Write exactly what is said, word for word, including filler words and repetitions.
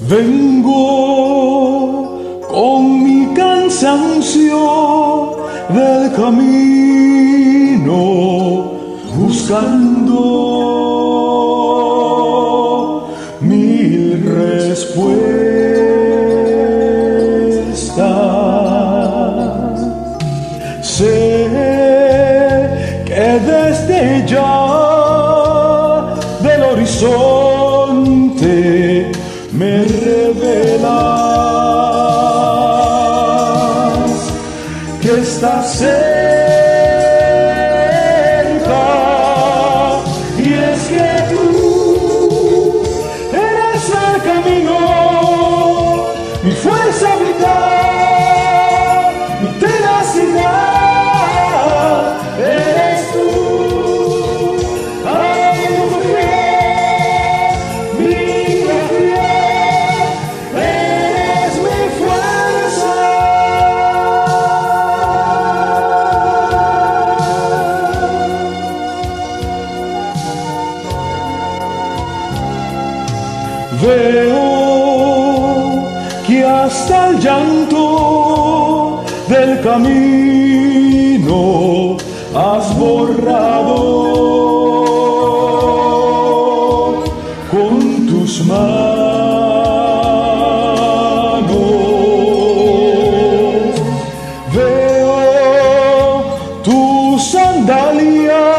Vengo con mi cansancio del camino, buscando mil respuestas. Sé que desde ya del horizonte me revelas que estás cerca, y es que tú eres el camino, mi fuerza vital, mi tenacidad, eres tú. Ay, mujer, mi eres mi fuerza. Veo que hasta el llanto del camino has borrado con tus manos. Veo tus sandalias